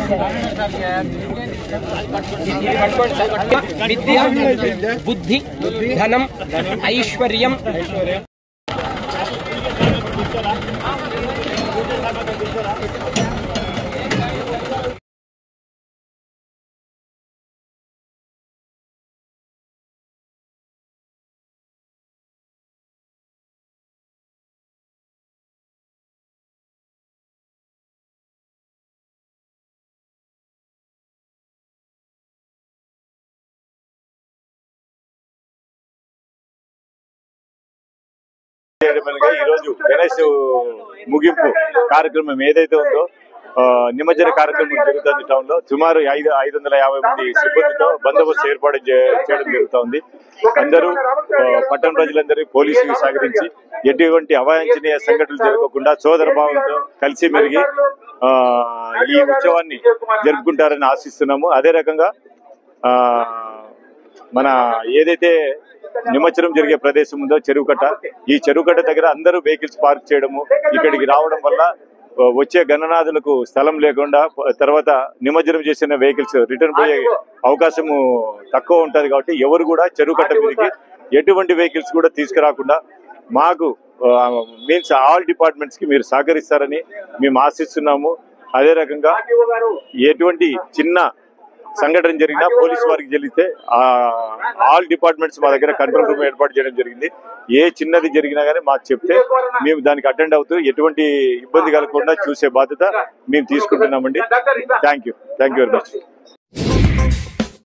విద్య, బుద్ధి, ధనం, ఐశ్వర్యం, ఈ రోజు గణేష్ ముగింపు కార్యక్రమం ఏదైతే ఉందో నిమజ్జన కార్యక్రమం జరుగుతుంది టౌన్ లో. సుమారు 550 మంది సిబ్బందితో బందోబస్తు ఏర్పాటు చేయడం జరుగుతోంది. అందరూ పట్టణ ప్రజలందరూ పోలీసులు సహకరించి ఎటువంటి అవాంఛనీయ సంఘటనలు జరగకుండా సోదర భావంతో కలిసి మెలిగి ఈ ఉత్సవాన్ని జరుపుకుంటారని ఆశిస్తున్నాము. అదే రకంగా మన ఏదైతే నిమజ్జనం జరిగే ప్రదేశం ఉందో చెరువుకట్ట, ఈ చెరువుకట్ట దగ్గర అందరూ వెహికల్స్ పార్క్ చేయడము, ఇక్కడికి రావడం వల్ల వచ్చే గణనాథులకు స్థలం లేకుండా తర్వాత నిమజ్జనం చేసిన వెహికల్స్ రిటర్న్ పోయే అవకాశము తక్కువ ఉంటది. కాబట్టి ఎవరు కూడా చెరువుకట్ట మీదకి ఎటువంటి వెహికల్స్ కూడా తీసుకురాకుండా మాకు మీన్స్ ఆల్ డిపార్ట్మెంట్స్ కి మీరు సహకరిస్తారని మేము ఆశిస్తున్నాము. అదే రకంగా ఎటువంటి చిన్న సంఘటన జరిగినా పోలీసు వారికి జరిగితే ఆల్ డిపార్ట్మెంట్స్ మా దగ్గర కంట్రోల్ రూమ్ ఏర్పాటు చేయడం జరిగింది. ఏ చిన్నది జరిగినా కానీ మాకు చెప్తే మేము దానికి అటెండ్ అవుతూ ఎటువంటి ఇబ్బంది కలగకుండా చూసే బాధ్యత మేము తీసుకుంటున్నామండి. Thank you very much.